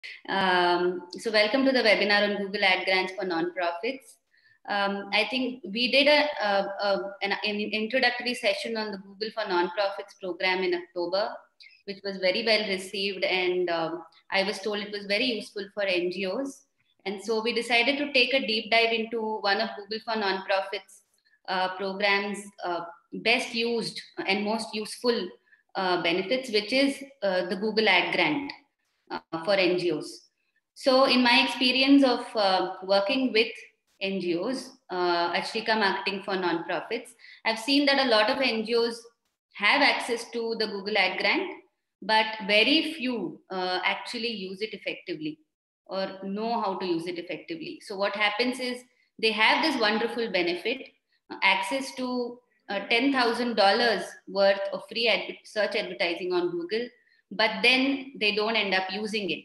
So welcome to the webinar on Google Ad Grants for Nonprofits. I think we did an introductory session on the Google for Nonprofits program in October, which was very well received, and I was told it was very useful for NGOs. And so we decided to take a deep dive into one of Google for Nonprofits programs best used and most useful benefits, which is the Google Ad Grant for NGOs. So in my experience of working with NGOs at Shrika Marketing for Nonprofits, I've seen that a lot of NGOs have access to the Google Ad Grant, but very few actually use it effectively or know how to use it effectively. So what happens is they have this wonderful benefit, access to $10,000 worth of free search advertising on Google, but then they don't end up using it.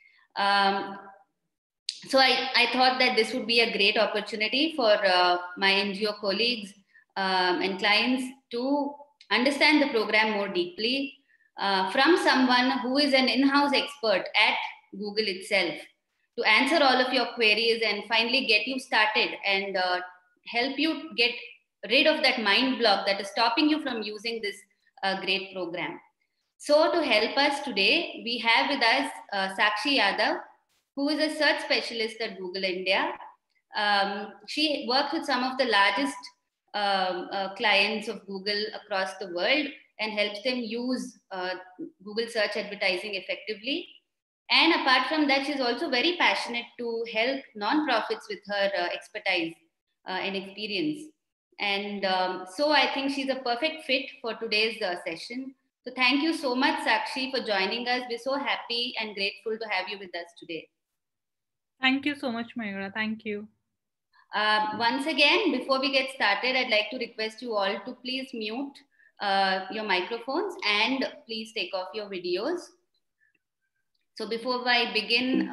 So I thought that this would be a great opportunity for my NGO colleagues and clients to understand the program more deeply from someone who is an in-house expert at Google itself, to answer all of your queries and finally get you started and help you get rid of that mind block that is stopping you from using this great program. So to help us today, we have with us Sakshi Yadav, who is a search specialist at Google India. She works with some of the largest clients of Google across the world and helps them use Google search advertising effectively. And apart from that, she's also very passionate to help nonprofits with her expertise and experience. And so I think she's a perfect fit for today's session. So thank you so much, Sakshi, for joining us. We're so happy and grateful to have you with us today. Thank you so much, Mayura. Thank you. Once again, before we get started, I'd like to request you all to please mute your microphones and please take off your videos. So before I begin,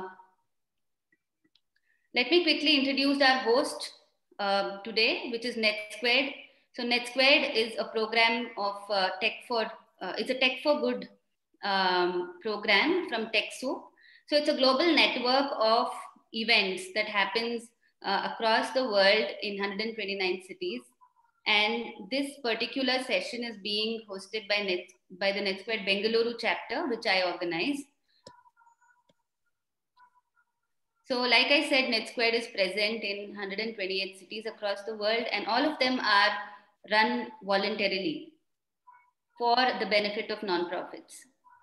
let me quickly introduce our host today, which is NetSquared. So NetSquared is a program of it's a Tech for Good program from TechSoup. So it's a global network of events that happens across the world in 129 cities. And this particular session is being hosted by the NetSquared Bengaluru chapter, which I organize. So like I said, NetSquared is present in 128 cities across the world, and all of them are run voluntarily for the benefit of nonprofits.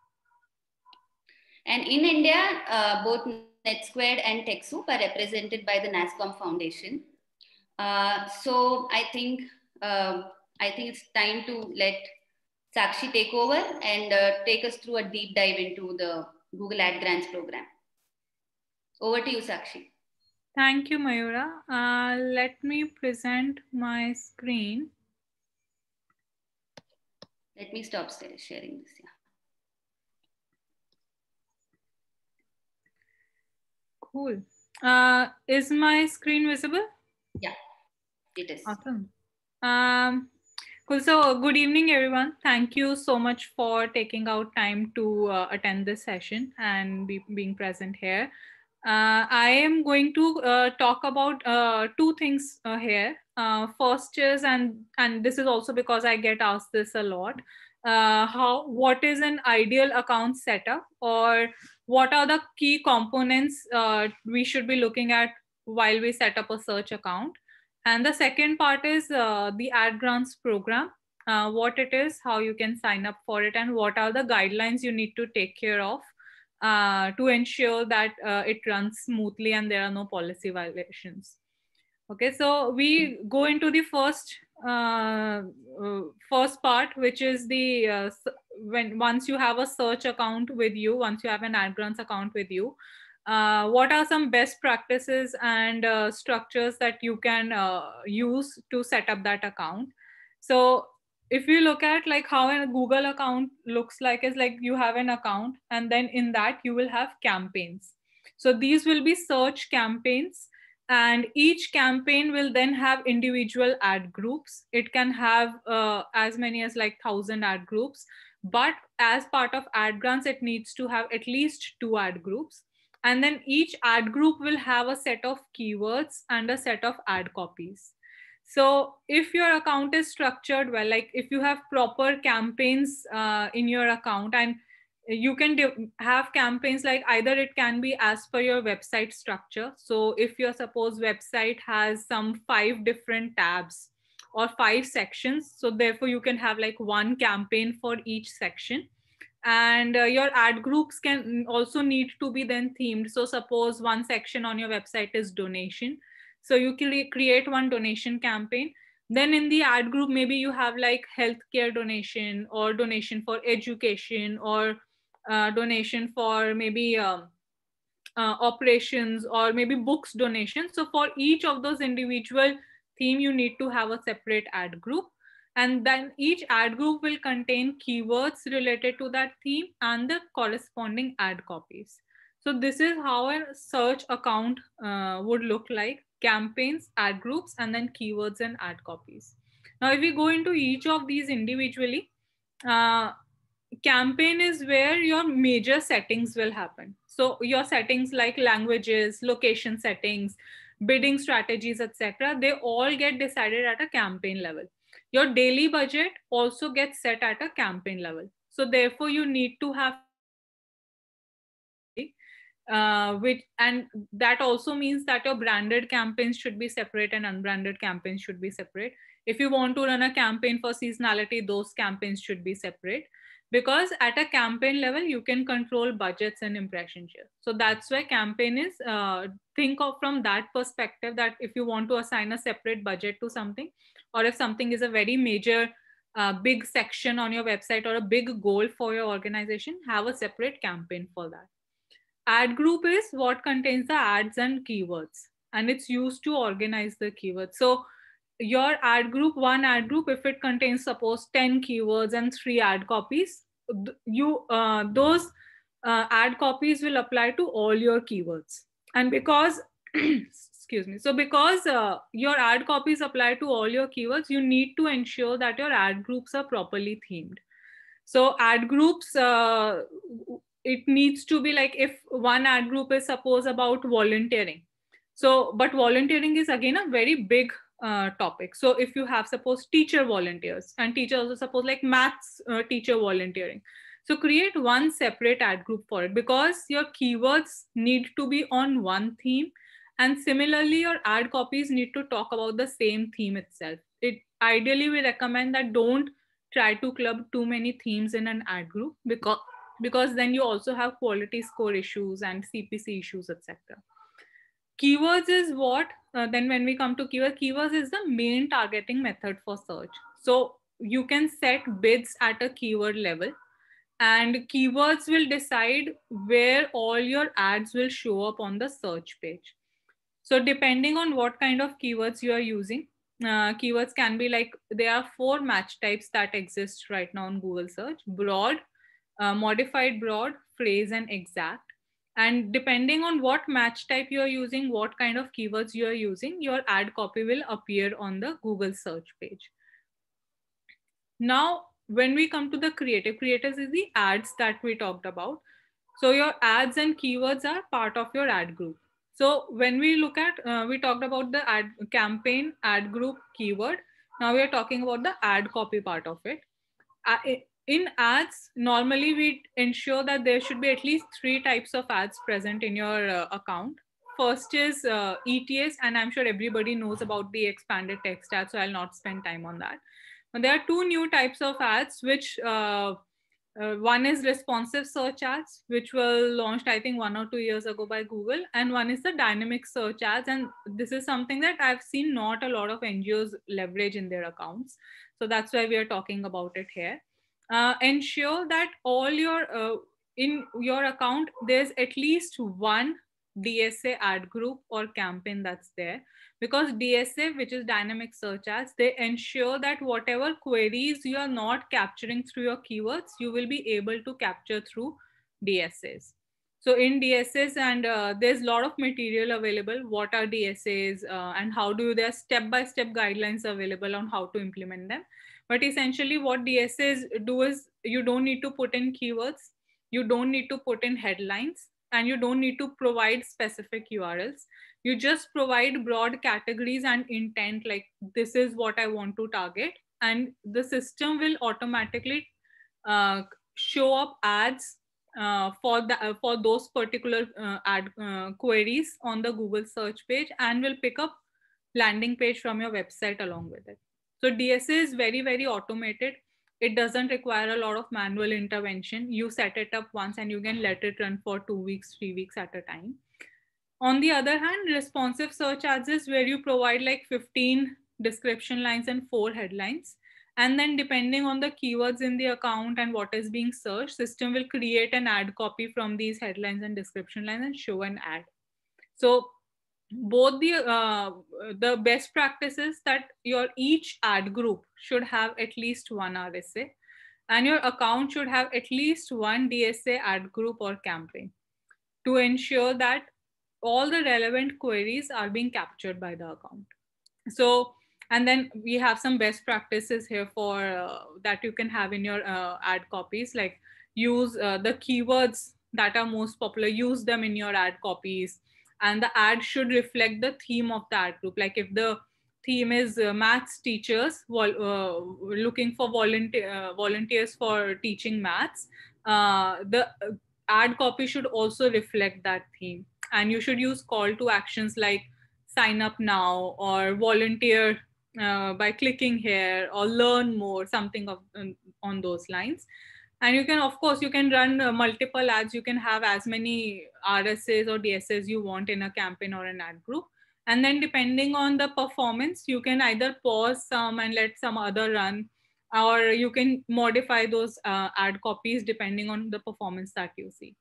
And in India, both NetSquared and TechSoup are represented by the NASSCOM Foundation. So I think it's time to let Sakshi take over and take us through a deep dive into the Google Ad Grants program. Over to you, Sakshi. Thank you, Mayura. Let me present my screen. Let me stop sharing this. Yeah. Cool. Is my screen visible? Yeah, it is. Awesome. Cool. So good evening, everyone. Thank you so much for taking out time to attend this session and being present here. I am going to talk about two things here. First is, and this is also because I get asked this a lot, what is an ideal account setup, or what are the key components we should be looking at while we set up a search account. And the second part is the Ad Grants program, what it is, how you can sign up for it, and what are the guidelines you need to take care of to ensure that it runs smoothly and there are no policy violations. Okay, so we go into the first part, which is the once you have a search account with you, once you have an Ad Grants account with you, what are some best practices and structures that you can use to set up that account. So if you look at like how a Google account looks like, is like you have an account and then in that you will have campaigns. So these will be search campaigns, and each campaign will then have individual ad groups. It can have as many as like 1,000 ad groups, But as part of ad grants, it needs to have at least 2 ad groups. And then each ad group will have a set of keywords and a set of ad copies. So if your account is structured well, like if you have proper campaigns in your account, and you can have campaigns like either it can be as per your website structure. So if your suppose website has some 5 different tabs or 5 sections, so therefore you can have like one campaign for each section. And your ad groups can also need to be then themed. So suppose one section on your website is donation, so you can create one donation campaign. Then in the ad group, maybe you have like healthcare donation, or donation for education, or donation for maybe operations, or maybe books donation. So for each of those individual theme, you need to have a separate ad group. And then each ad group will contain keywords related to that theme and the corresponding ad copies. So this is how a search account would look like: campaigns, ad groups, and then keywords and ad copies. Now, if we go into each of these individually, campaign is where your major settings will happen. So your settings like languages, location settings, bidding strategies, etc., they all get decided at a campaign level. Your daily budget also gets set at a campaign level. So therefore you need to have which, and that also means that your branded campaigns should be separate and unbranded campaigns should be separate. If you want to run a campaign for seasonality, those campaigns should be separate, because at a campaign level you can control budgets and impression share. So that's why campaign is think of from that perspective, that if you want to assign a separate budget to something, or if something is a very major big section on your website or a big goal for your organization, have a separate campaign for that. Ad group is what contains the ads and keywords, and it's used to organize the keywords. So your ad group, one ad group, if it contains suppose 10 keywords and 3 ad copies, those ad copies will apply to all your keywords. And because excuse me, so because your ad copies apply to all your keywords, you need to ensure that your ad groups are properly themed. So ad groups, it needs to be like, if one ad group is suppose about volunteering, so but volunteering is again a very big topic. So if you have suppose teacher volunteers, and teacher also suppose like maths teacher volunteering, so create one separate ad group for it, because your keywords need to be on one theme, and similarly your ad copies need to talk about the same theme itself. It ideally, we recommend that don't try to club too many themes in an ad group, because then you also have quality score issues and CPC issues, etc. Keywords is what, then when we come to keywords is the main targeting method for search. So you can set bids at a keyword level, and keywords will decide where all your ads will show up on the search page. So depending on what kind of keywords you are using, keywords can be like, there are 4 match types that exist right now in Google search: broad, modified broad, phrase, and exact. And depending on what match type you are using, what kind of keywords you are using, your ad copy will appear on the Google search page. Now, when we come to the creatives is the ads that we talked about. So your ads and keywords are part of your ad group. So when we look at, we talked about the ad campaign, ad group, keyword. Now we are talking about the ad copy part of it. In ads, normally we ensure that there should be at least 3 types of ads present in your account. First is ETS, and I'm sure everybody knows about the expanded text ad, so I'll not spend time on that. But there are 2 new types of ads, which one is responsive search ads, which were launched, I think, 1 or 2 years ago by Google. And one is the dynamic search ads. And this is something that I've seen not a lot of NGOs leverage in their accounts. So that's why we are talking about it here. Ensure that all your, in your account, there's at least one DSA ad group or campaign that's there, because DSA, which is dynamic search ads, they ensure that whatever queries you are not capturing through your keywords, you will be able to capture through DSAs. So in DSAs, and there's a lot of material available, what are DSAs and how do their step-by-step guidelines available on how to implement them. But essentially what DSAs do is you don't need to put in keywords, you don't need to put in headlines, and you don't need to provide specific URLs. You just provide broad categories and intent, like this is what I want to target, and the system will automatically show up ads for those particular ad queries on the Google search page, and will pick up landing page from your website along with it. So DSA is very, very automated. It doesn't require a lot of manual intervention. You set it up once and you can let it run for 2 weeks, 3 weeks at a time. On the other hand, responsive search ads is where you provide like 15 description lines and 4 headlines. And then depending on the keywords in the account and what is being searched, system will create an ad copy from these headlines and description lines and show an ad. So both the best practices that your each ad group should have at least one RSA, and your account should have at least one DSA ad group or campaign to ensure that all the relevant queries are being captured by the account. So, and then we have some best practices here for that you can have in your ad copies, like use the keywords that are most popular, use them in your ad copies, and the ad should reflect the theme of the ad group. Like if the theme is maths teachers looking for volunteers for teaching maths, the ad copy should also reflect that theme. And you should use call to actions like sign up now or volunteer by clicking here or learn more, something of on those lines. And you can, of course, you can run multiple ads. You can have as many RSAs or DSAs you want in a campaign or an ad group. And then depending on the performance, you can either pause some and let some other run, or you can modify those ad copies depending on the performance that you see.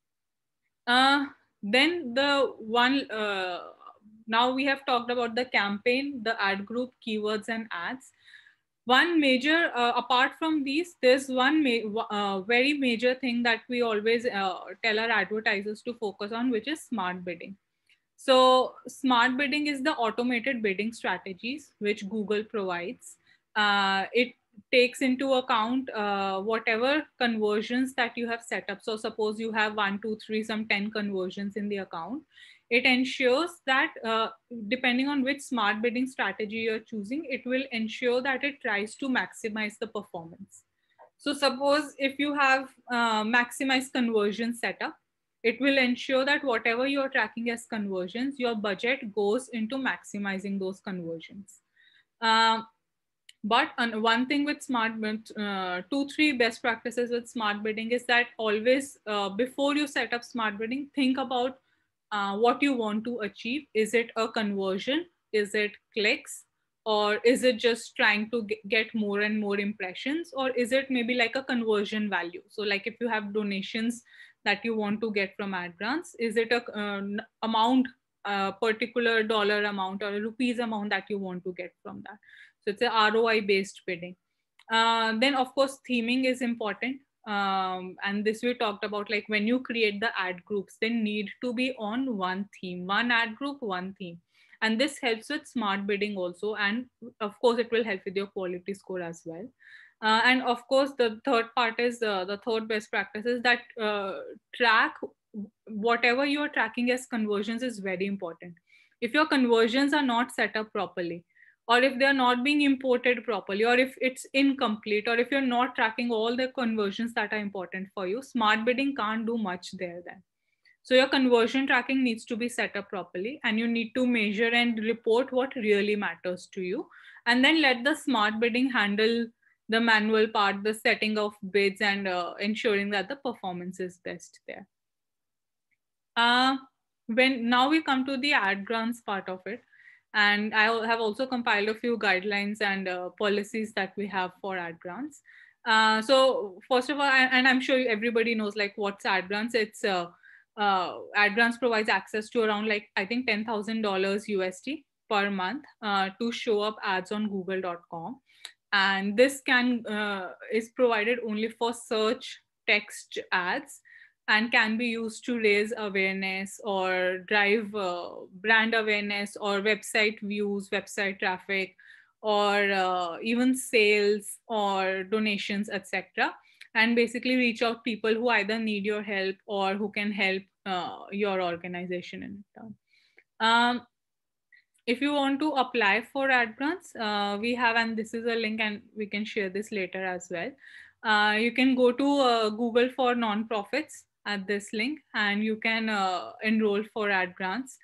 Then the one, now we have talked about the campaign, the ad group, keywords and ads. One major, apart from these, there's one very major thing that we always tell our advertisers to focus on, which is smart bidding. So smart bidding is the automated bidding strategies which Google provides. It takes into account whatever conversions that you have set up. So suppose you have 1, 2, 3, some 10 conversions in the account. It ensures that depending on which smart bidding strategy you're choosing, it will ensure that it tries to maximize the performance. So suppose if you have maximized conversion setup, it will ensure that whatever you're tracking as conversions, your budget goes into maximizing those conversions. But one thing with smart bid, 2-3 best practices with smart bidding is that always before you set up smart bidding, think about what you want to achieve. Is it a conversion? Is it clicks? Or is it just trying to get more and more impressions? Or is it maybe like a conversion value? So like if you have donations that you want to get from ad grants, is it a amount, particular dollar amount or a rupees amount that you want to get from that? So it's a ROI based bidding. Then of course, theming is important. And this we talked about, like when you create the ad groups, they need to be on one theme, one ad group, one theme. And this helps with smart bidding also. And of course, it will help with your quality score as well. And of course, the third part is the third best practice is that track whatever you're tracking as conversions is very important. If your conversions are not set up properly, or if they're not being imported properly, or if it's incomplete, or if you're not tracking all the conversions that are important for you, smart bidding can't do much there then. So your conversion tracking needs to be set up properly, and you need to measure and report what really matters to you. And then let the smart bidding handle the manual part, the setting of bids, and ensuring that the performance is best there. When now we come to the ad grants part of it. And I have also compiled a few guidelines and policies that we have for ad grants. So first of all, and I'm sure everybody knows like what's ad grants. It's ad grants provides access to around like, I think $10,000 USD per month to show up ads on google.com. And this is provided only for search text ads, and can be used to raise awareness or drive brand awareness or website views, website traffic, or even sales or donations, etc. And basically reach out people who either need your help or who can help your organization in turn. If you want to apply for ad grants, we have, and this is a link and we can share this later as well. You can go to Google for nonprofits at this link, and you can enroll for ad grants.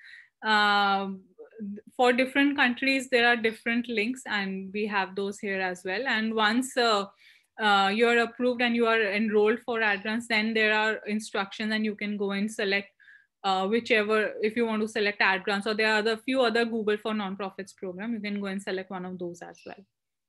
For different countries, there are different links, and we have those here as well. And once you're approved and you are enrolled for ad grants, then there are instructions and you can go and select whichever, if you want to select ad grants, or there are a few other Google for nonprofits program, you can go and select one of those as well.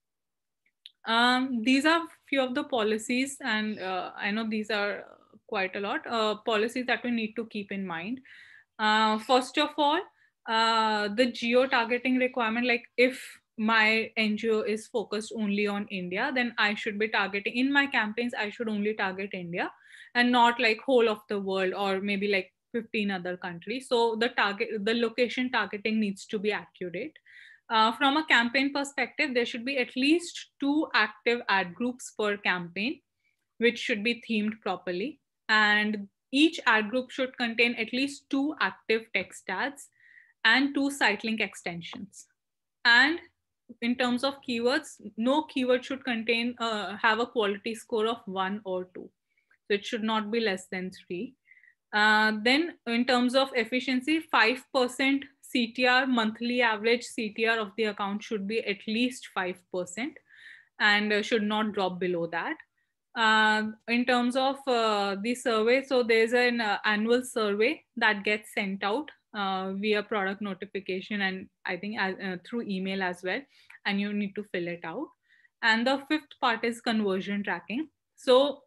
These are few of the policies, and I know these are quite a lot policies that we need to keep in mind. First of all, the geo-targeting requirement, like if my NGO is focused only on India, then I should be targeting, in my campaigns, I should only target India and not like whole of the world or maybe like 15 other countries. So the location targeting needs to be accurate. From a campaign perspective, there should be at least 2 active ad groups per campaign, which should be themed properly. And each ad group should contain at least 2 active text ads and 2 site link extensions. And in terms of keywords, no keyword should contain have a quality score of 1 or 2. So it should not be less than 3. Then in terms of efficiency, 5% CTR, monthly average CTR of the account should be at least 5% and should not drop below that. In terms of the survey, so there's an annual survey that gets sent out via product notification, and I think through email as well, and you need to fill it out. And the 5th part is conversion tracking. So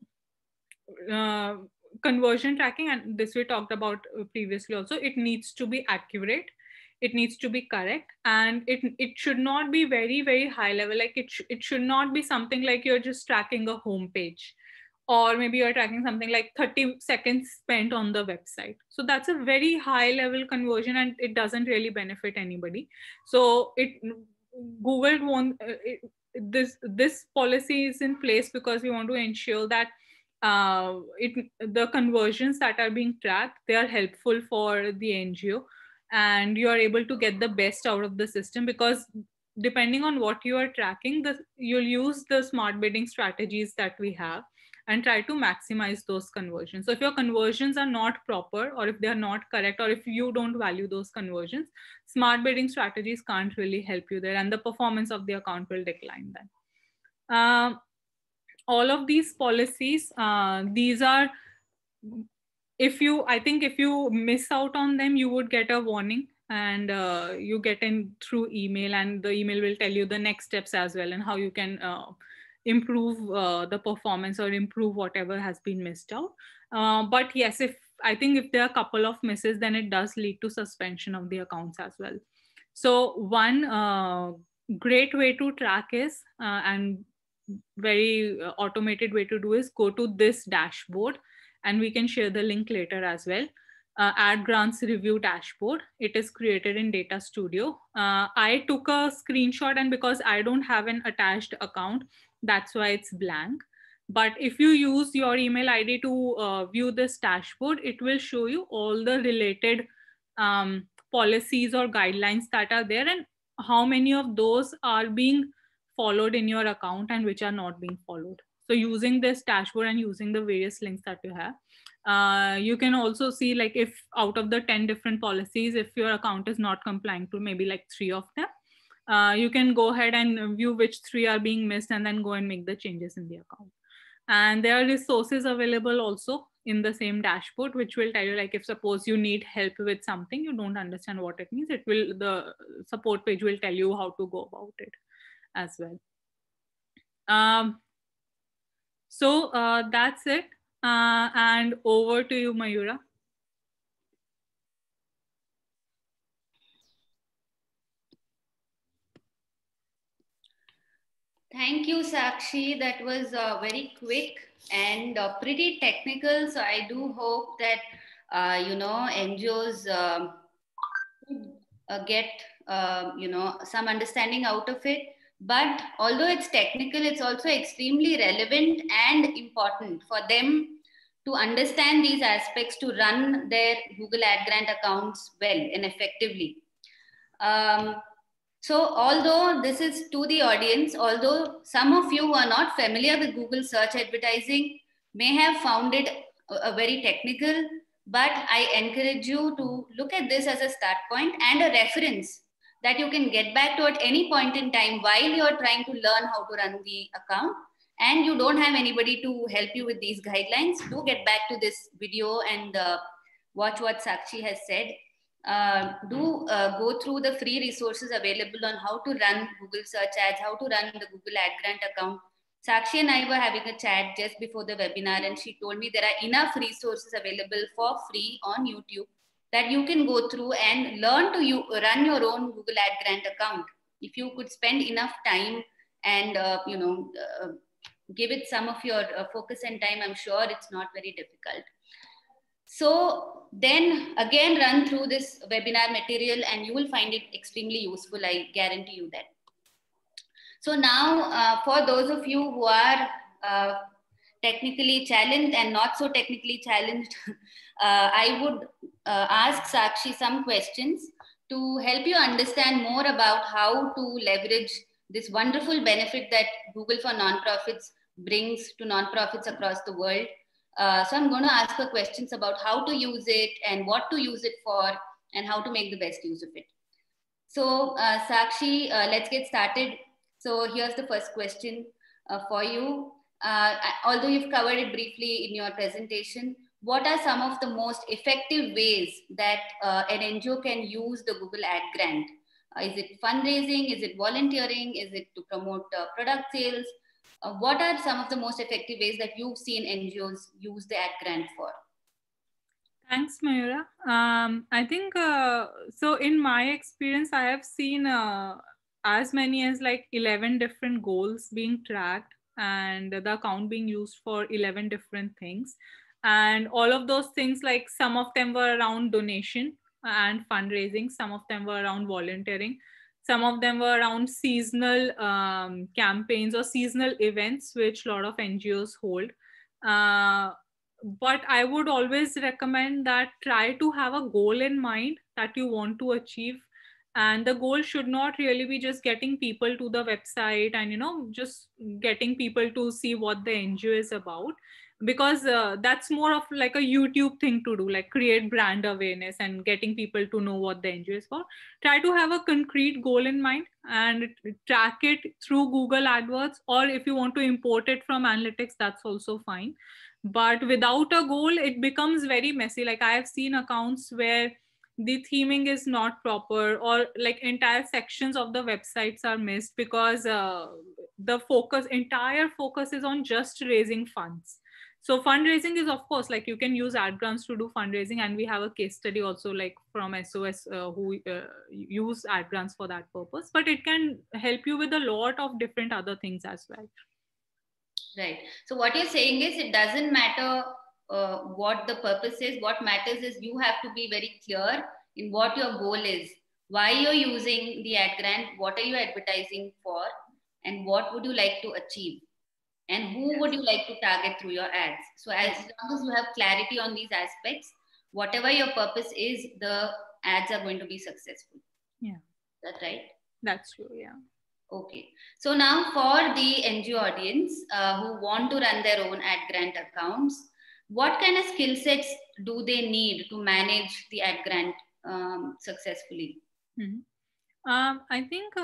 conversion tracking, and this we talked about previously also, it needs to be accurate, it needs to be correct, and it should not be very, very high level. Like it should not be something like you're just tracking a home page, or maybe you're tracking something like 30 seconds spent on the website. So that's a very high level conversion and it doesn't really benefit anybody. So Google won't, this policy is in place because we want to ensure that the conversions that are being tracked, they are helpful for the NGO and you are able to get the best out of the system, because depending on what you are tracking, you'll use the smart bidding strategies that we have and try to maximize those conversions. So if your conversions are not proper, or if they are not correct, or if you don't value those conversions, smart bidding strategies can't really help you there, and the performance of the account will decline then. All of these policies, these are, I think if you miss out on them, you would get a warning, and you get in through email, and the email will tell you the next steps as well and how you can improve the performance or improve whatever has been missed out. But yes, I think if there are a couple of misses, then it does lead to suspension of the accounts as well. So one great way to track is, and very automated way to do, is go to this dashboard, and we can share the link later as well. Ad grants review dashboard. It is created in Data Studio. I took a screenshot, and because I don't have an attached account, that's why it's blank. But if you use your email ID to view this dashboard, it will show you all the related policies or guidelines that are there, and how many of those are being followed in your account and which are not being followed. So using this dashboard and using the various links that you have, you can also see, like, if out of the 10 different policies, if your account is not complying to maybe like 3 of them, you can go ahead and view which 3 are being missed and then go and make the changes in the account. And there are resources available also in the same dashboard, which will tell you, like, if suppose you need help with something, you don't understand what it means, the support page will tell you how to go about it as well. So that's it. And over to you, Mayura. Thank you, Sakshi. That was very quick and pretty technical. So I do hope that, NGOs get, some understanding out of it. But although it's technical, it's also extremely relevant and important for them to understand these aspects to run their Google Ad Grant accounts well and effectively. So although this is to the audience, although some of you who are not familiar with Google search advertising may have found it a very technical, but I encourage you to look at this as a start point and a reference that you can get back to at any point in time while you're trying to learn how to run the account and you don't have anybody to help you with these guidelines. Do get back to this video and watch what Sakshi has said. Go through the free resources available on how to run Google search ads, how to run the Google Ad Grant account. Sakshi and I were having a chat just before the webinar, and she told me there are enough resources available for free on YouTube that you can go through and learn to run your own Google Ad Grant account. If you could spend enough time and give it some of your focus and time, I'm sure it's not very difficult. So then again, run through this webinar material and you will find it extremely useful. I guarantee you that. So now for those of you who are technically challenged and not so technically challenged, I would ask Sakshi some questions to help you understand more about how to leverage this wonderful benefit that Google for Nonprofits brings to nonprofits across the world. So I'm going to ask her questions about how to use it and what to use it for and how to make the best use of it. So Sakshi, let's get started. So here's the first question for you. Although you've covered it briefly in your presentation, what are some of the most effective ways that an NGO can use the Google Ad Grant? Is it fundraising? Is it volunteering? Is it to promote product sales? What are some of the most effective ways that you've seen NGOs use the Ad Grant for? Thanks, Mayura. I think, so in my experience, I have seen as many as like 11 different goals being tracked and the account being used for 11 different things. And all of those things, like some of them were around donation and fundraising, some of them were around volunteering, some of them were around seasonal campaigns or seasonal events, which a lot of NGOs hold. But I would always recommend that try to have a goal in mind that you want to achieve. And the goal should not really be just getting people to the website and, just getting people to see what the NGO is about, because that's more of like a YouTube thing to do, like create brand awareness and getting people to know what the NGO is for. Try to have a concrete goal in mind and track it through Google AdWords, or if you want to import it from analytics, that's also fine. But without a goal, it becomes very messy. Like I have seen accounts where the theming is not proper, or like entire sections of the websites are missed because the entire focus is on just raising funds. So fundraising is, of course, like you can use ad grants to do fundraising, and we have a case study also like from SOS who use ad grants for that purpose. But it can help you with a lot of different other things as well. Right. So what you're saying is it doesn't matter what the purpose is. What matters is you have to be very clear in what your goal is, why you're using the ad grant, what are you advertising for, and what would you like to achieve, and who would you like to target through your ads. So as long as you have clarity on these aspects, whatever your purpose is, the ads are going to be successful. Yeah. That's right? That's true, yeah. Okay. So now for the NGO audience who want to run their own ad grant accounts, what kind of skill sets do they need to manage the ad grant successfully? I think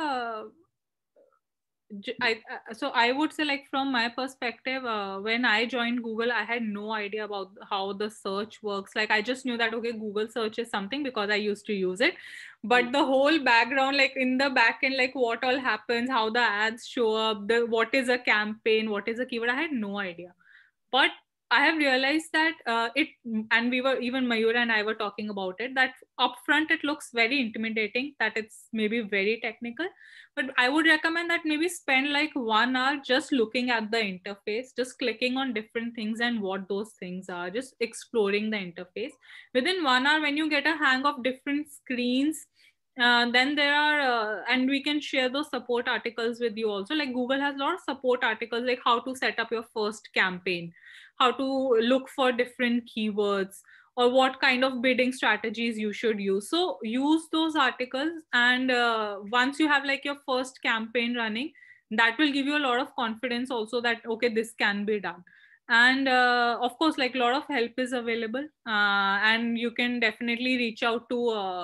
so I would say, like from my perspective, when I joined Google, I had no idea about how the search works. Like I just knew that, okay, Google search is something because I used to use it. But the whole background, like in the back end, like what all happens, how the ads show up, what is a campaign, what is a keyword, I had no idea. But I have realized that and we were, even Mayura and I were talking about it, that upfront it looks very intimidating, that it's maybe very technical. But I would recommend that maybe spend like 1 hour just looking at the interface, just clicking on different things and what those things are, just exploring the interface. Within 1 hour, when you get a hang of different screens, Then there are, and we can share those support articles with you also. Like Google has a lot of support articles, like how to set up your first campaign, how to look for different keywords, or what kind of bidding strategies you should use. So use those articles, and once you have like your first campaign running, that will give you a lot of confidence also that, okay, this can be done. And of course, like a lot of help is available, and you can definitely reach out to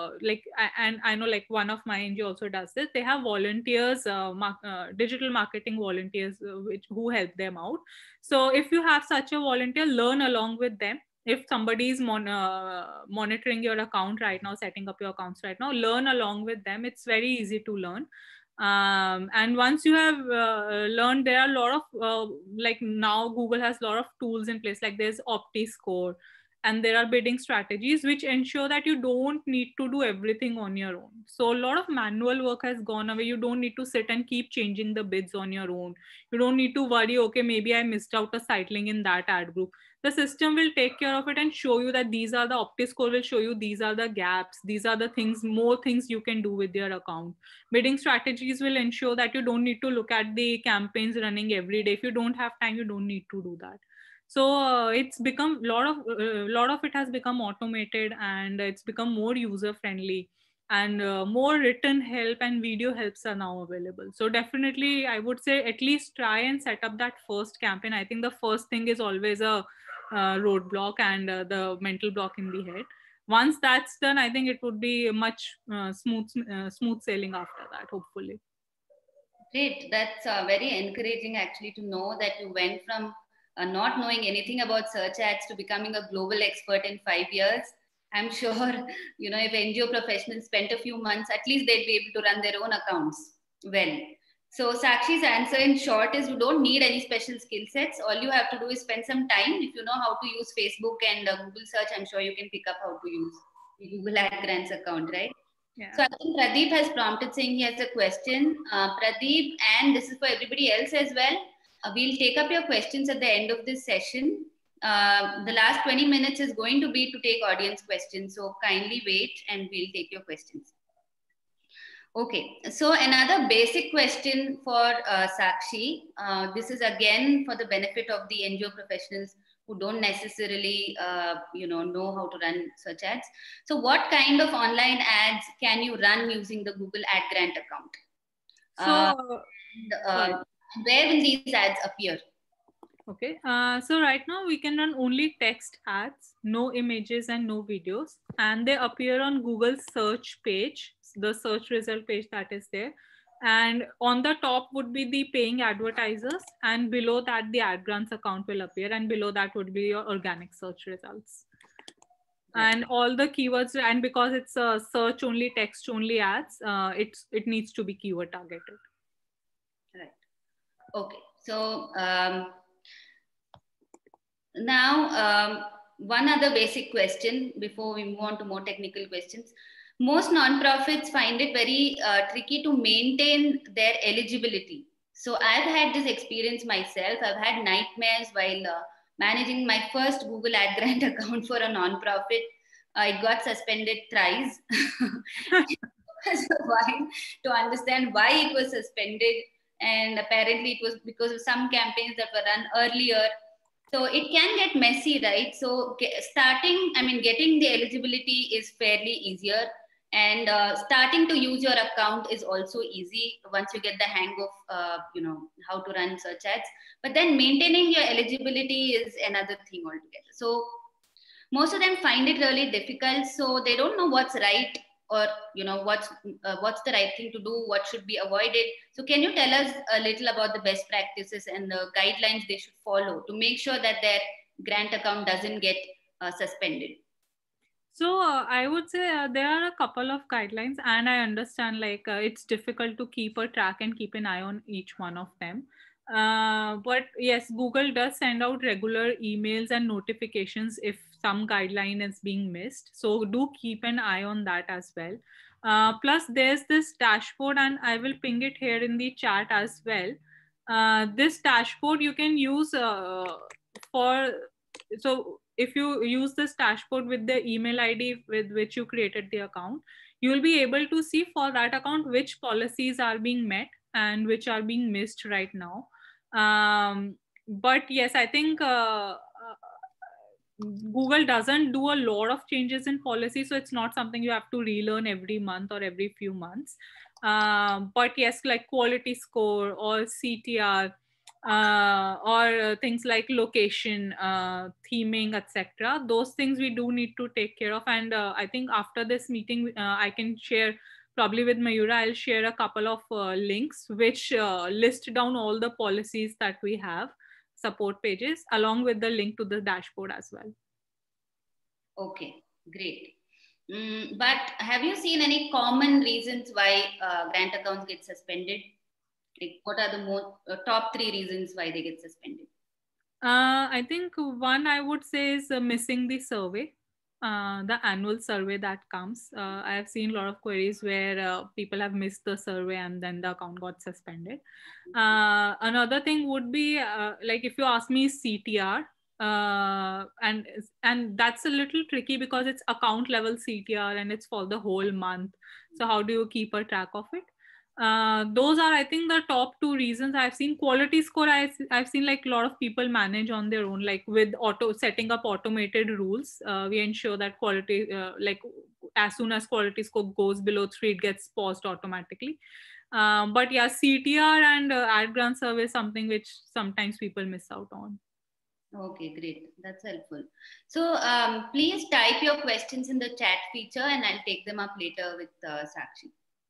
and I know like one of my NGO also does this. They have volunteers, digital marketing volunteers, who help them out. So if you have such a volunteer, learn along with them. If somebody is monitoring your account right now, setting up your accounts right now, learn along with them. It's very easy to learn. And once you have learned, there are a lot of like now Google has a lot of tools in place, like there's OptiScore, and there are bidding strategies which ensure that you don't need to do everything on your own. So a lot of manual work has gone away. You don't need to sit and keep changing the bids on your own. You don't need to worry, okay, maybe I missed out a site link in that ad group. The system will take care of it and show you that these are the OptiScore will show you these are the gaps, these are the things, more things you can do with your account. Bidding strategies will ensure that you don't need to look at the campaigns running every day. If you don't have time, you don't need to do that. So it's become lot of it has become automated, and it's become more user friendly, and more written help and video helps are now available. So definitely I would say at least try and set up that first campaign. I think the first thing is always a roadblock and the mental block in the head. Once that's done, I think it would be much smooth sailing after that, hopefully. Great. That's very encouraging actually to know that you went from not knowing anything about search ads to becoming a global expert in 5 years. I'm sure, if NGO professionals spent a few months, at least they'd be able to run their own accounts well. So Sakshi's answer in short is you don't need any special skill sets. All you have to do is spend some time. If you know how to use Facebook and Google search, I'm sure you can pick up how to use the Google Ad Grants account, right? Yeah. So I think Pradeep has prompted saying he has a question. Pradeep, and this is for everybody else as well. We'll take up your questions at the end of this session. The last 20 minutes is going to be to take audience questions. So kindly wait and we'll take your questions. Okay, so another basic question for Sakshi. This is again for the benefit of the NGO professionals who don't necessarily, know how to run search ads. So what kind of online ads can you run using the Google Ad Grant account? Where will these ads appear? Okay, so right now we can run only text ads, no images and no videos, and they appear on Google search page, the search result page that is there. And on the top would be the paying advertisers, and below that the ad grants account will appear, and below that would be your organic search results. Right. And all the keywords, and because it's a search only, text only ads, it needs to be keyword targeted. Right. Okay. So now one other basic question before we move on to more technical questions. Most nonprofits find it very tricky to maintain their eligibility. So I've had this experience myself. I've had nightmares while managing my first Google Ad Grant account for a nonprofit. It got suspended thrice. It was a while to understand why it was suspended. And apparently it was because of some campaigns that were run earlier. So it can get messy, right? So getting the eligibility is fairly easier. And starting to use your account is also easy once you get the hang of, how to run search ads. But then maintaining your eligibility is another thing altogether. So most of them find it really difficult. So they don't know what's right, or what's the right thing to do, what should be avoided. So can you tell us a little about the best practices and the guidelines they should follow to make sure that their grant account doesn't get suspended? So I would say there are a couple of guidelines, and I understand it's difficult to keep a track and keep an eye on each one of them. But yes, Google does send out regular emails and notifications if some guideline is being missed. So do keep an eye on that as well. Plus there's this dashboard, and I will ping it here in the chat as well. This dashboard you can use so if you use this dashboard with the email ID with which you created the account, you will be able to see for that account which policies are being met and which are being missed right now. But yes, I think Google doesn't do a lot of changes in policy, so it's not something you have to relearn every month or every few months. But yes, like quality score or CTR, or things like location, theming, etc. Those things we do need to take care of. And I think after this meeting, I can share, probably with Mayura, I'll share a couple of links which list down all the policies that we have, support pages, along with the link to the dashboard as well. Okay, great. But have you seen any common reasons why grant accounts get suspended? Like, what are the top 3 reasons why they get suspended? I think one I would say is missing the survey, the annual survey that comes. I have seen a lot of queries where people have missed the survey and then the account got suspended. Another thing would be like if you ask me CTR, and that's a little tricky because it's account level CTR and it's for the whole month. So how do you keep a track of it? Those are, I think, the top 2 reasons. I've seen quality score. I've seen like a lot of people manage on their own, like with setting up automated rules. We ensure that quality, like as soon as quality score goes below 3, it gets paused automatically. But yeah, CTR and ad grant survey is something which sometimes people miss out on. Okay, great. That's helpful. So please type your questions in the chat feature and I'll take them up later with Sakshi.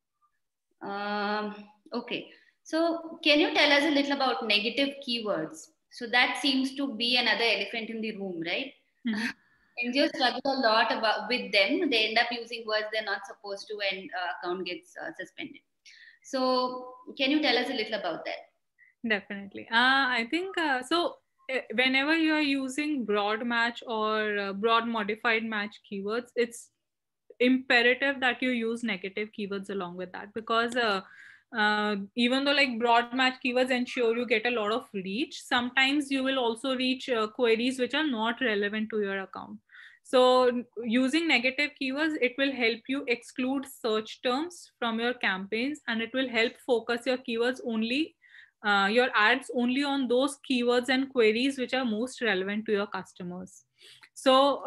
Okay, so can you tell us a little about negative keywords? So that seems to be another elephant in the room, right? Mm-hmm. NGOs struggle a lot with them. They end up using words they're not supposed to, and account gets suspended. So can you tell us a little about that? Definitely. I think so. Whenever you are using broad match or broad modified match keywords, it's imperative that you use negative keywords along with that, because even though like broad match keywords ensure you get a lot of reach, sometimes you will also reach queries which are not relevant to your account. So using negative keywords, it will help you exclude search terms from your campaigns, and it will help focus your keywords only, your ads only on those keywords and queries which are most relevant to your customers. So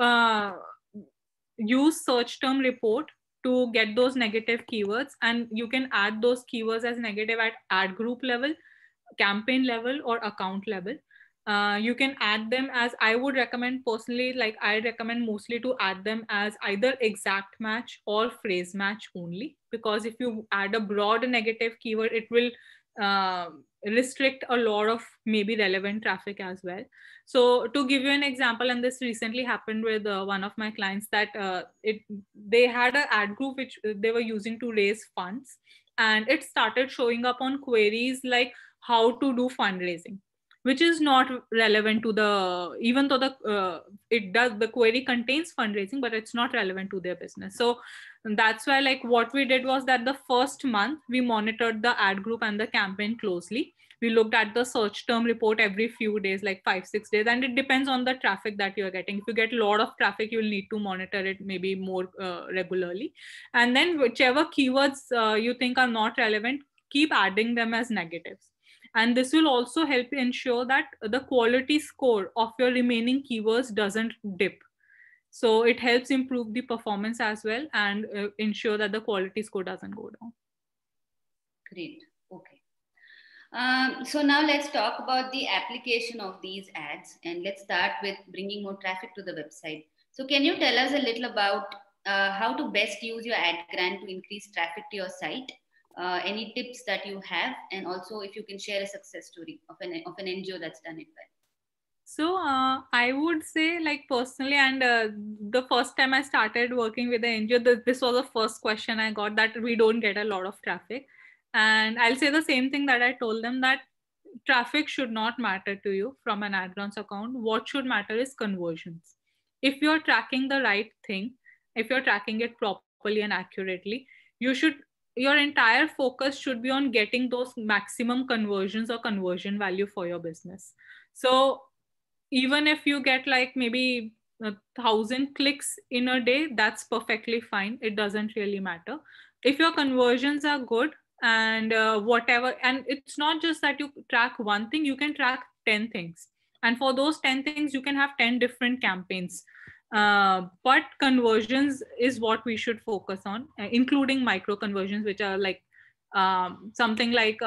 use search term report to get those negative keywords, and you can add those keywords as negative at ad group level, campaign level, or account level. You can add them as, I would recommend personally, like I recommend mostly to add them as either exact match or phrase match only, because if you add a broad negative keyword, it will restrict a lot of maybe relevant traffic as well. So to give you an example, and this recently happened with one of my clients, that they had an ad group which they were using to raise funds, and it started showing up on queries like how to do fundraising, which is not relevant to the, even though the query contains fundraising, but it's not relevant to their business. So that's why, like, what we did was that the first month we monitored the ad group and the campaign closely. We looked at the search term report every few days, like 5-6 days, and it depends on the traffic that you're getting. If you get a lot of traffic, you'll need to monitor it maybe more regularly. And then whichever keywords you think are not relevant, keep adding them as negatives. And this will also help ensure that the quality score of your remaining keywords doesn't dip. So it helps improve the performance as well, and ensure that the quality score doesn't go down. Great. Okay. So now let's talk about the application of these ads, and let's start with bringing more traffic to the website. So can you tell us a little about how to best use your ad grant to increase traffic to your site? Any tips that you have, and also if you can share a success story of an NGO that's done it well. So I would say, like, personally, and the first time I started working with the NGO, this was the first question I got, that we don't get a lot of traffic. And I'll say the same thing that I told them, that traffic should not matter to you from an ad grants account. What should matter is conversions. If you're tracking the right thing, if you're tracking it properly and accurately, your entire focus should be on getting those maximum conversions or conversion value for your business. So even if you get like maybe 1,000 clicks in a day, that's perfectly fine. It doesn't really matter. If your conversions are good and whatever, and it's not just that you track one thing, you can track 10 things. And for those 10 things, you can have 10 different campaigns. But conversions is what we should focus on, including micro conversions, which are like something like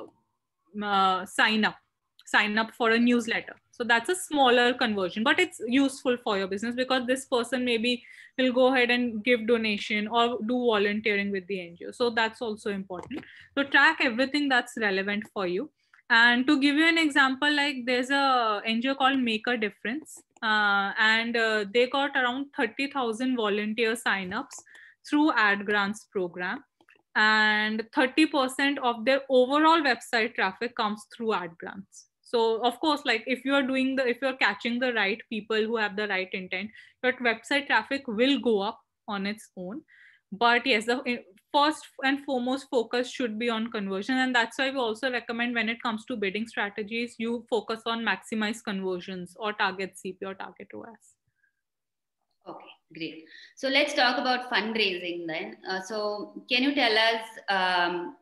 sign up for a newsletter. So that's a smaller conversion, but it's useful for your business because this person maybe will go ahead and give donation or do volunteering with the NGO. So that's also important. So track everything that's relevant for you. And to give you an example, like there's a NGO called Make a Difference, and they got around 30,000 volunteer signups through Ad Grants program, and 30% of their overall website traffic comes through Ad Grants. So of course, like if you're catching the right people who have the right intent, your website traffic will go up on its own. But yes, the first and foremost focus should be on conversion. And that's why we also recommend, when it comes to bidding strategies, you focus on maximize conversions or target CP or target OS. Okay, great. So let's talk about fundraising then. So can you tell us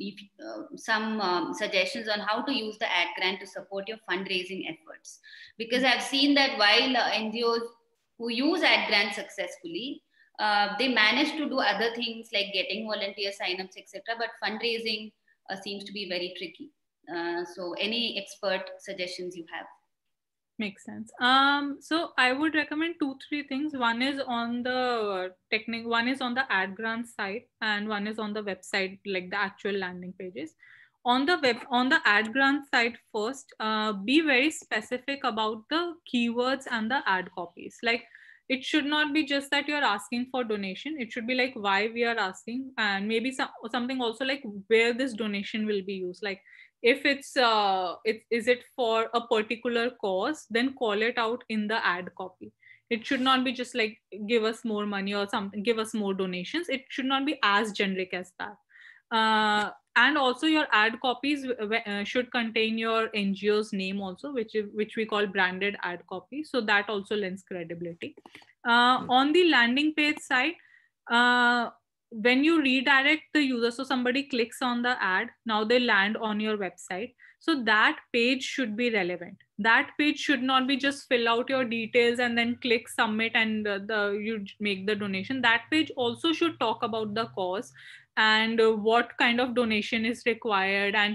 some suggestions on how to use the ad grant to support your fundraising efforts? Because I've seen that while NGOs who use ad grants successfully, they manage to do other things like getting volunteer signups, etc. But fundraising seems to be very tricky. So any expert suggestions you have? Makes sense. So I would recommend 2-3 things. One is on the one is on the ad grant side, and one is on the website, like the actual landing pages. On the ad grant side first, be very specific about the keywords and the ad copies. Like it should not be just that you're asking for donation. It should be like why we are asking, and maybe something also like where this donation will be used. Like if is it for a particular cause, then call it out in the ad copy. It should not be just like give us more money or something, give us more donations. It should not be as generic as that. And also your ad copies should contain your NGO's name also, which we call branded ad copy. So that also lends credibility. On the landing page side, when you redirect the user, so somebody clicks on the ad, now they land on your website. So that page should be relevant. That page should not be just fill out your details and then click submit and you make the donation. That page also should talk about the cause and what kind of donation is required, and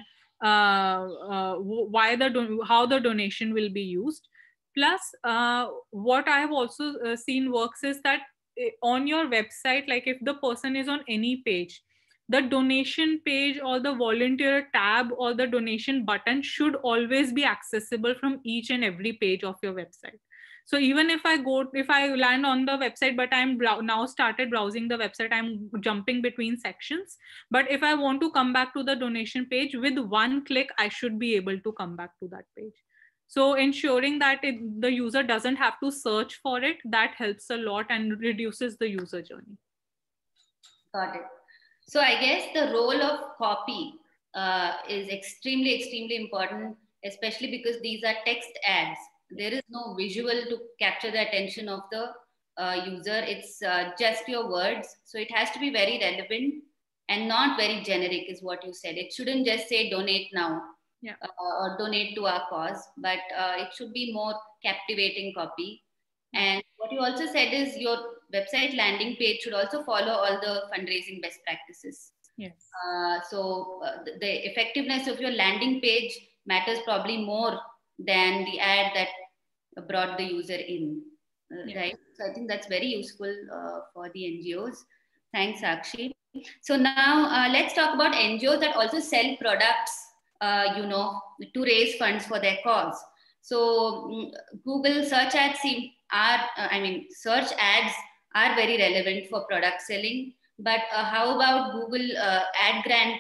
how the donation will be used. Plus, what I have also seen works is that on your website, like if the person is on any page, the donation page or the volunteer tab or the donation button should always be accessible from each and every page of your website. So even if I land on the website, but I'm now started browsing the website, I'm jumping between sections. But if I want to come back to the donation page, with one click, I should be able to come back to that page. So ensuring that the user doesn't have to search for it, that helps a lot and reduces the user journey. Got it. So I guess the role of copy is extremely, extremely important, especially because these are text ads. There is no visual to capture the attention of the user. It's just your words. So it has to be very relevant and not very generic is what you said. It shouldn't just say donate now. Yeah. Or donate to our cause, but it should be more captivating copy. And what you also said is your website landing page should also follow all the fundraising best practices. Yes. So the effectiveness of your landing page matters probably more than the ad that brought the user in, right? So I think that's very useful for the NGOs. Thanks, Sakshi. So now let's talk about NGOs that also sell products, to raise funds for their cause. So Google search ads search ads are very relevant for product selling. But how about Google ad grant,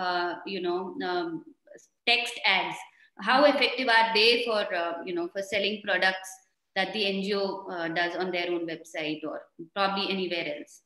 text ads? How effective are they for selling products that the NGO does on their own website or probably anywhere else?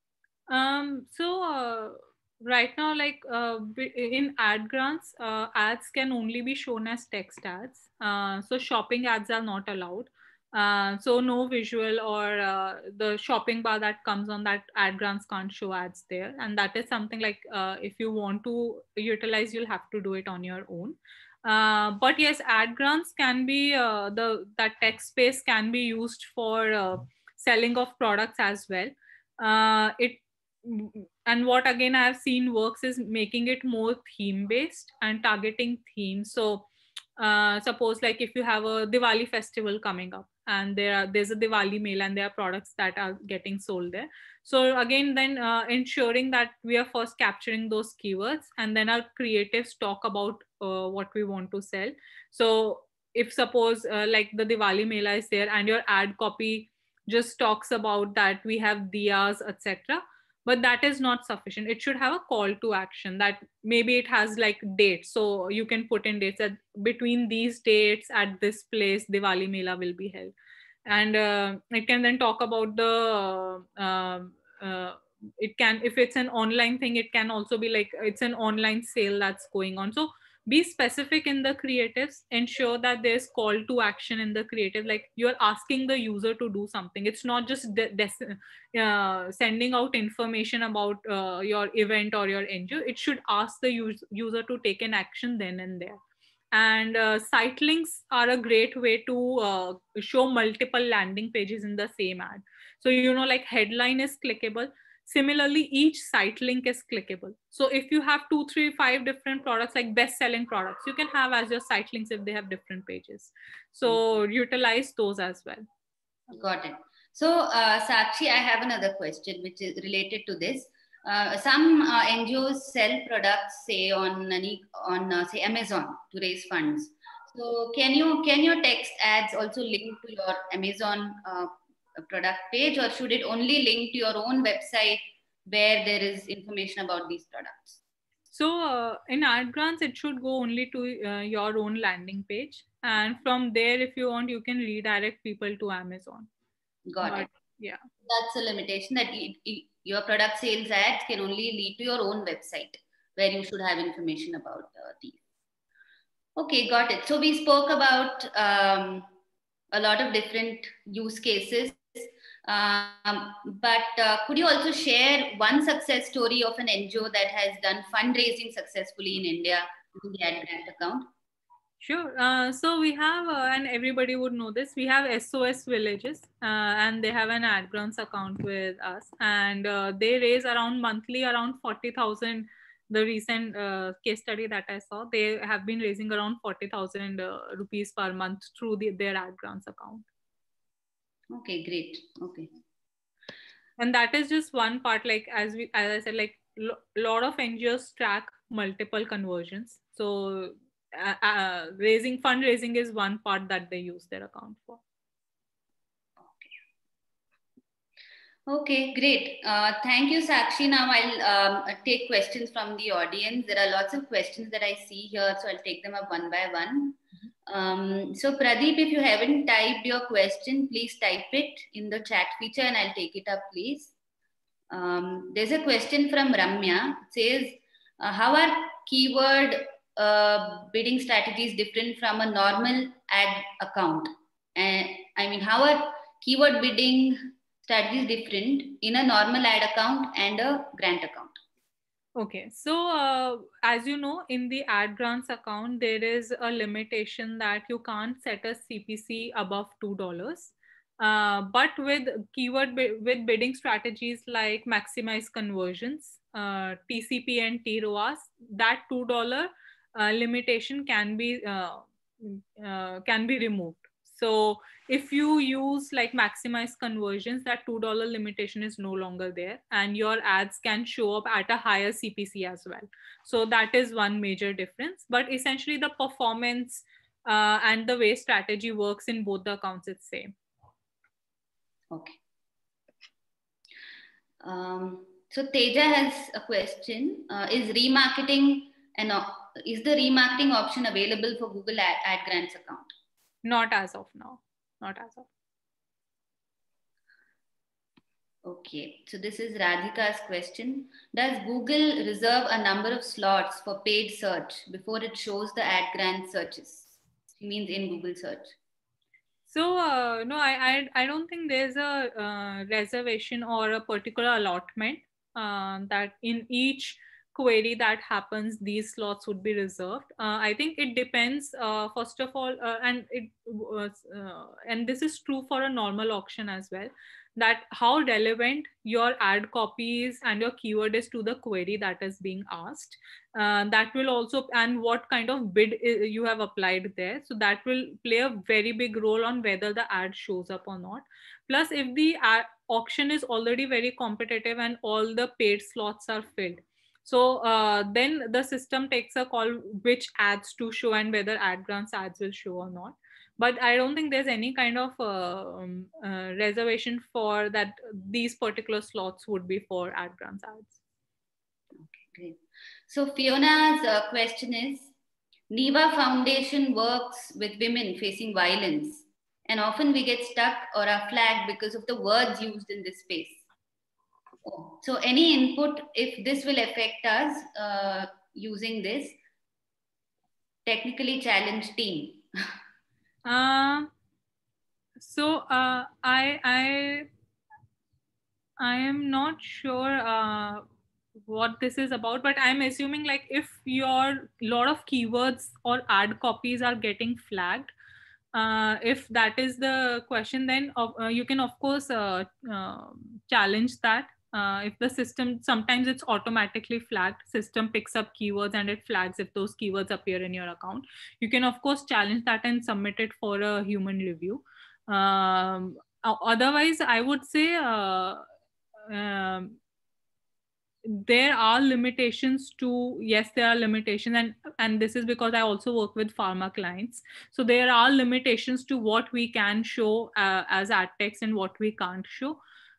Right now, like in ad grants, ads can only be shown as text ads. So shopping ads are not allowed. So no visual or the shopping bar that comes on that ad grants can't show ads there. And that is something like if you want to utilize, you'll have to do it on your own. But yes, ad grants can be that text space can be used for selling of products as well. It and what again I have seen works is making it more theme based and targeting themes. So suppose like if you have a Diwali festival coming up and there's a Diwali mail and there are products that are getting sold there. So again, then ensuring that we are first capturing those keywords and then our creatives talk about what we want to sell. So if suppose like the Diwali mela is there and your ad copy just talks about that we have diyas, etc., but that is not sufficient. It should have a call to action that maybe it has like dates, so you can put in dates that between these dates at this place Diwali mela will be held. And it can then talk about the it can, if it's an online thing, it can also be like it's an online sale that's going on. So be specific in the creatives, ensure that there's call to action in the creative, like you're asking the user to do something. It's not just sending out information about your event or your NGO. It should ask the user to take an action then and there. And site links are a great way to show multiple landing pages in the same ad. So like headline is clickable. Similarly, each site link is clickable. So if you have 2, 3, 5 different products, like best-selling products, you can have as your site links if they have different pages. So utilize those as well. Got it. So Sakshi, I have another question which is related to this. Some NGOs sell products, say on say Amazon to raise funds. So can your text ads also link to your Amazon product page, or should it only link to your own website where there is information about these products? So in ad grants, it should go only to your own landing page, and from there, if you want, you can redirect people to Amazon. Got it. Yeah, that's a limitation, that your product sales ads can only lead to your own website where you should have information about these. Okay, got it. So we spoke about a lot of different use cases, but could you also share one success story of an NGO that has done fundraising successfully in India using the ad grant account? Sure. So we have, and everybody would know this, we have SOS Villages, and they have an ad grants account with us, and they raise monthly around 40,000. The recent case study that I saw, they have been raising around 40,000 rupees per month through their ad grants account. Okay, great. Okay. And that is just one part, like as I said, like lot of NGOs track multiple conversions. So fundraising is one part that they use their account for. Okay, great. Thank you, Sakshi. Now I'll take questions from the audience. There are lots of questions that I see here, so I'll take them up one by one. So Pradeep, if you haven't typed your question, please type it in the chat feature and I'll take it up, please. There's a question from Ramya. It says, how are keyword bidding strategies different from a normal ad account? And I mean, how are keyword bidding strategies different in a normal ad account and a grant account? Okay, so as you know, in the ad grants account, there is a limitation that you can't set a CPC above $2. But with with bidding strategies like maximize conversions, TCP and TROAS, that $2 limitation can be removed. So if you use like maximize conversions, that $2 limitation is no longer there, and your ads can show up at a higher CPC as well. So that is one major difference. But essentially, the performance and the way strategy works in both the accounts, it's same. Okay. So Teja has a question. Is the remarketing option available for Google ad grants account? Not as of now. Not as of. Okay, so this is Radhika's question. Does Google reserve a number of slots for paid search before it shows the ad grant searches? It means in Google search. So no, I don't think there's a reservation or a particular allotment that in each query that happens, these slots would be reserved. I think it depends. First of all, and this is true for a normal auction as well, that how relevant your ad copy is and your keyword is to the query that is being asked. That will also, and what kind of bid you have applied there, so that will play a very big role on whether the ad shows up or not. Plus, if the auction is already very competitive and all the paid slots are filled, so then the system takes a call which ads to show and whether ad grants ads will show or not. But I don't think there's any kind of reservation for that these particular slots would be for ad grants ads. Okay, great. So Fiona's question is, NIVA Foundation works with women facing violence, and often we get stuck or are flagged because of the words used in this space. Oh, so any input if this will affect us using this technically challenged team? So I am not sure what this is about, but I'm assuming like if your lot of keywords or ad copies are getting flagged, if that is the question, then you can of course challenge that. If the system, sometimes it's automatically flagged, system picks up keywords and it flags if those keywords appear in your account. You can of course challenge that and submit it for a human review. Otherwise, I would say there are limitations to, yes, there are limitations, and this is because I also work with pharma clients. So there are limitations to what we can show as ad text and what we can't show.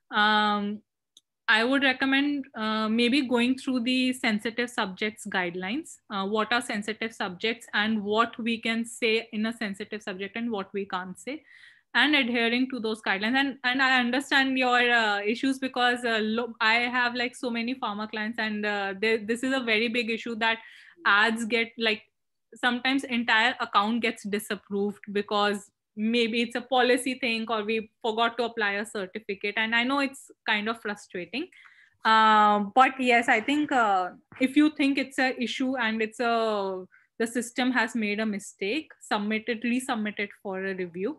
I would recommend maybe going through the sensitive subjects guidelines. What are sensitive subjects and what we can say in a sensitive subject and what we can't say, and adhering to those guidelines. And I understand your issues because I have like so many pharma clients, and this is a very big issue that ads get like sometimes entire account gets disapproved because maybe it's a policy thing or we forgot to apply a certificate, and I know it's kind of frustrating. But yes, I think if you think it's an issue and the system has made a mistake, resubmit it for a review.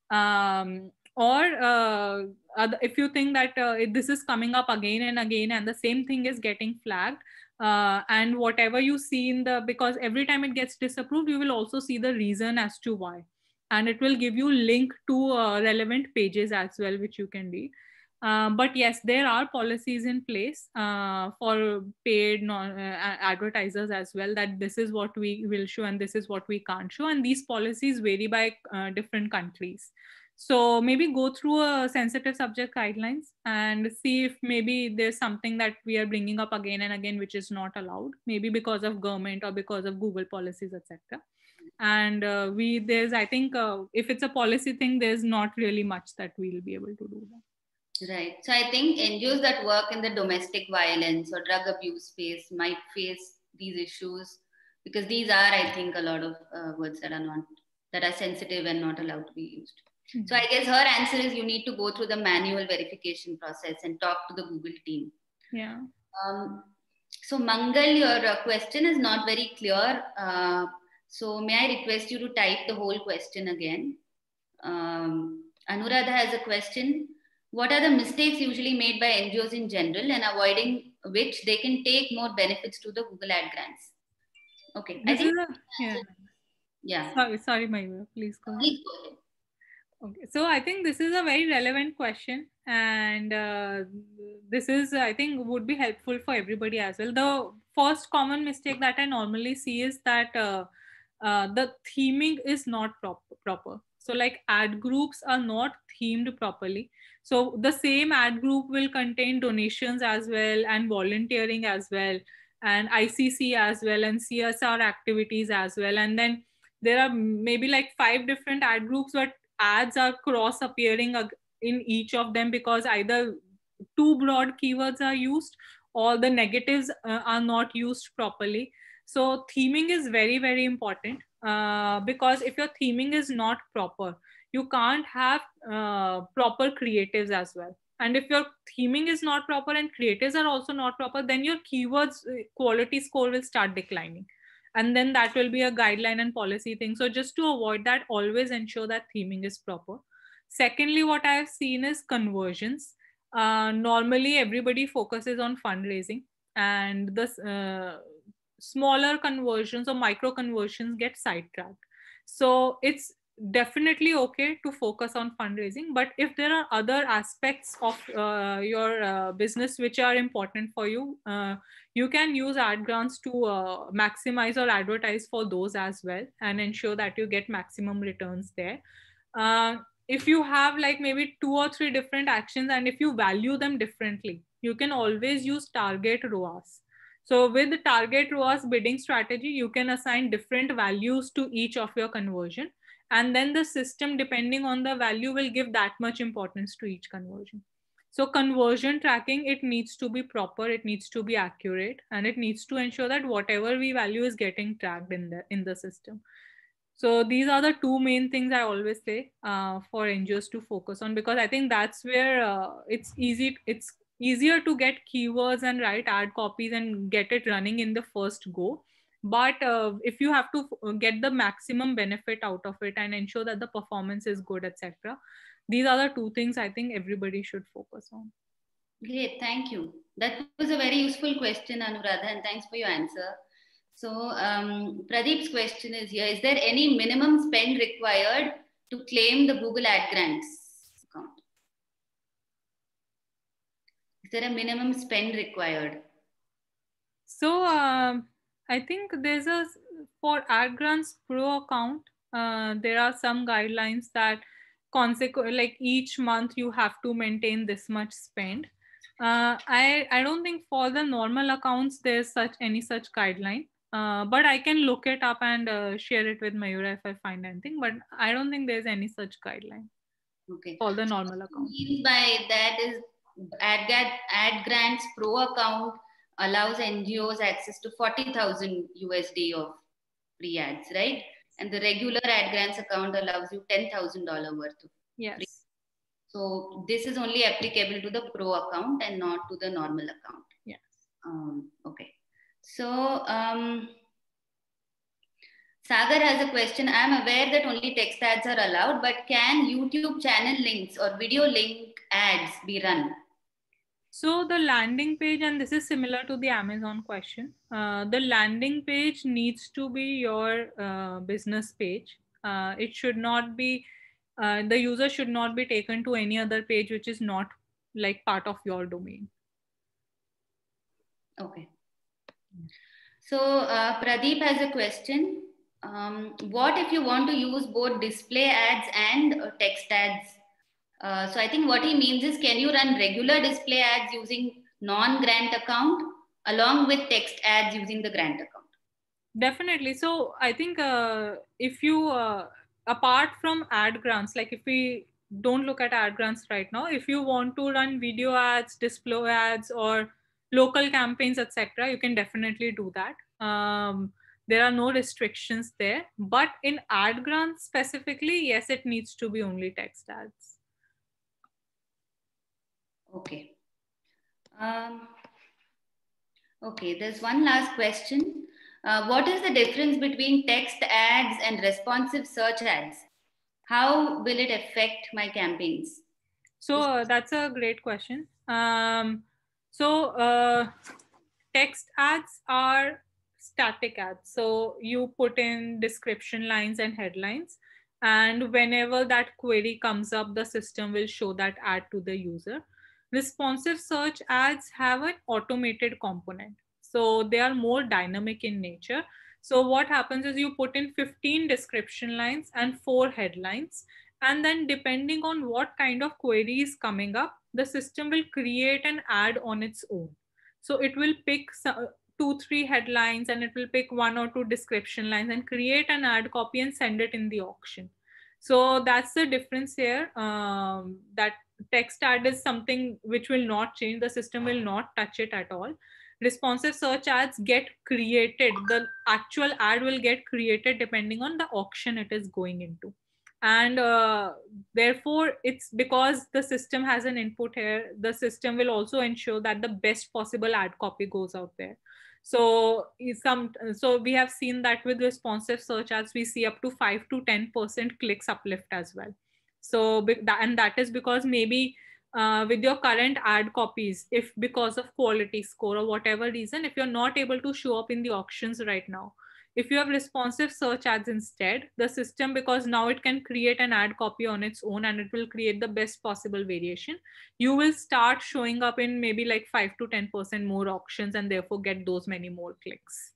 Or if you think that this is coming up again and again and the same thing is getting flagged, and whatever you see because every time it gets disapproved, you will also see the reason as to why, and it will give you link to relevant pages as well, which you can read. But yes, there are policies in place for paid advertisers as well, that this is what we will show and this is what we can't show, and these policies vary by different countries. So maybe go through a sensitive subject guidelines and see if maybe there's something that we are bringing up again and again which is not allowed, maybe because of government or because of Google policies, etc. And there's, I think if it's a policy thing, there's not really much that we'll be able to do that. Right. So I think NGOs that work in the domestic violence or drug abuse space might face these issues, because these are, I think, a lot of words that are sensitive and not allowed to be used. Mm-hmm. So I guess her answer is you need to go through the manual verification process and talk to the Google team. Yeah. So Mangal, your question is not very clear. So may I request you to type the whole question again? Anuradha has a question. What are the mistakes usually made by NGOs in general, and avoiding which they can take more benefits to the Google Ad grants? Okay. Sorry, Mayur, please go ahead. Please go ahead. Okay, so I think this is a very relevant question, and this is, I think, would be helpful for everybody as well. The first common mistake that I normally see is that the theming is not proper. So like ad groups are not themed properly. So the same ad group will contain donations as well, and volunteering as well, and ICC as well, and CSR activities as well. And then there are maybe like 5 different ad groups, but ads are cross appearing in each of them because either too broad keywords are used or the negatives are not used properly. So theming is very, very important because if your theming is not proper, you can't have proper creatives as well. And if your theming is not proper and creatives are also not proper, then your keywords quality score will start declining. And then that will be a guideline and policy thing. So just to avoid that, always ensure that theming is proper. Secondly, what I have seen is conversions. Normally, everybody focuses on fundraising, and the smaller conversions or micro conversions get sidetracked. So it's definitely okay to focus on fundraising, but if there are other aspects of your business which are important for you, you can use ad grants to maximize or advertise for those as well and ensure that you get maximum returns there. If you have like maybe 2 or 3 different actions, and if you value them differently, you can always use target ROAS. So with the target ROAS bidding strategy, you can assign different values to each of your conversion. And then the system, depending on the value, will give that much importance to each conversion. So conversion tracking, it needs to be proper, it needs to be accurate, and it needs to ensure that whatever we value is getting tracked in the system. So these are the 2 main things I always say for NGOs to focus on, because I think that's where it's easier to get keywords and write ad copies and get it running in the first go. But if you have to get the maximum benefit out of it and ensure that the performance is good, etc., these are the 2 things I think everybody should focus on. Great, thank you. That was a very useful question, Anuradha, and thanks for your answer. So Pradeep's question is here: is there any minimum spend required to claim the Google Ad Grants account? Is there a minimum spend required? So I think there's for Ad Grants Pro account, there are some guidelines that like each month you have to maintain this much spend. I don't think for the normal accounts there's any such guideline. But I can look it up and share it with Mayura if I find anything. But I don't think there's any such guideline. Okay. For the normal account. What means by that is Ad Grants Pro account allows NGOs access to 40,000 USD of free ads, right? And the regular Ad Grants account allows you $10,000 worth of yes. free. So this is only applicable to the Pro account and not to the normal account. Yes. Okay. So Sagar has a question. I'm aware that only text ads are allowed, but can YouTube channel links or video link ads be run? So the landing page, and this is similar to the Amazon question, the landing page needs to be your business page. It should not be, the user should not be taken to any other page which is not like part of your domain. Okay. So Pradeep has a question. What if you want to use both display ads and text ads? So I think what he means is, can you run regular display ads using non-grant account along with text ads using the grant account? Definitely. So I think if you, apart from ad grants, like if we don't look at ad grants right now, if you want to run video ads, display ads, or local campaigns, etc., you can definitely do that. There are no restrictions there. But in ad grants specifically, yes, it needs to be only text ads. Okay. Okay, there's one last question. What is the difference between text ads and responsive search ads? How will it affect my campaigns? So that's a great question. Text ads are static ads. So you put in description lines and headlines, and whenever that query comes up, the system will show that ad to the user. Responsive search ads have an automated component. So they are more dynamic in nature. So what happens is you put in 15 description lines and 4 headlines. And then depending on what kind of query is coming up, the system will create an ad on its own. So it will pick 2-3 headlines and it will pick 1 or 2 description lines and create an ad copy and send it in the auction. So that's the difference here. That text ad is something which will not change. The system will not touch it at all. Responsive search ads get created. The actual ad will get created depending on the auction it is going into. And therefore, it's because the system has an input here, the system will also ensure that the best possible ad copy goes out there. So we have seen that with responsive search ads, we see up to 5 to 10% clicks uplift as well. So and that is because maybe with your current ad copies, if because of quality score or whatever reason, if you're not able to show up in the auctions right now, if you have responsive search ads instead, the system, because now it can create an ad copy on its own and it will create the best possible variation, you will start showing up in maybe like 5 to 10% more auctions and therefore get those many more clicks.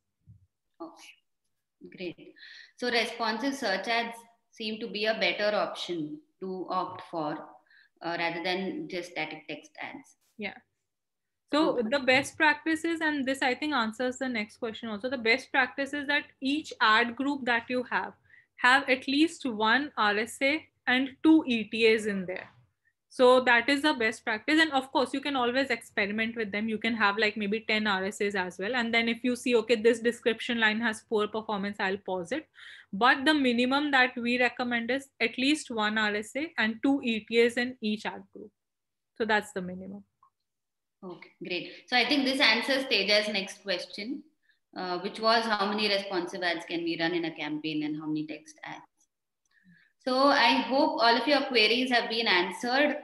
Okay, great. So responsive search ads seem to be a better option to opt for rather than just static text ads. Yeah. So the best practices, and this I think answers the next question also, the best practice is that each ad group that you have at least one RSA and 2 ETAs in there. So that is the best practice. And of course, you can always experiment with them. You can have like maybe 10 RSAs as well. And then if you see, okay, this description line has poor performance, I'll pause it. But the minimum that we recommend is at least one RSA and 2 ETAs in each ad group. So that's the minimum. Okay, great. So I think this answers Teja's next question, which was how many responsive ads can we run in a campaign and how many text ads? So I hope all of your queries have been answered.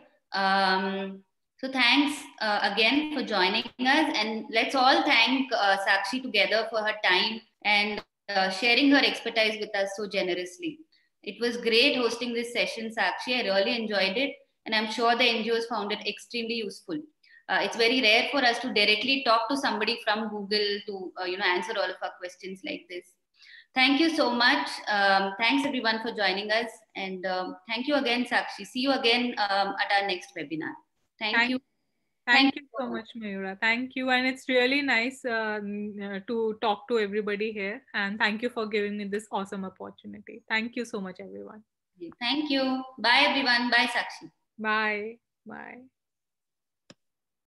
So thanks again for joining us, and let's all thank Sakshi together for her time and sharing her expertise with us so generously. It was great hosting this session, Sakshi. I really enjoyed it, and I'm sure the NGOs found it extremely useful. It's very rare for us to directly talk to somebody from Google to answer all of our questions like this. Thank you so much. Thanks everyone for joining us, and thank you again, Sakshi. See you again at our next webinar. Thank you. Thank you so much, Mayura. Thank you. And it's really nice to talk to everybody here. And thank you for giving me this awesome opportunity. Thank you so much, everyone. Thank you. Bye, everyone. Bye, Sakshi. Bye. Bye.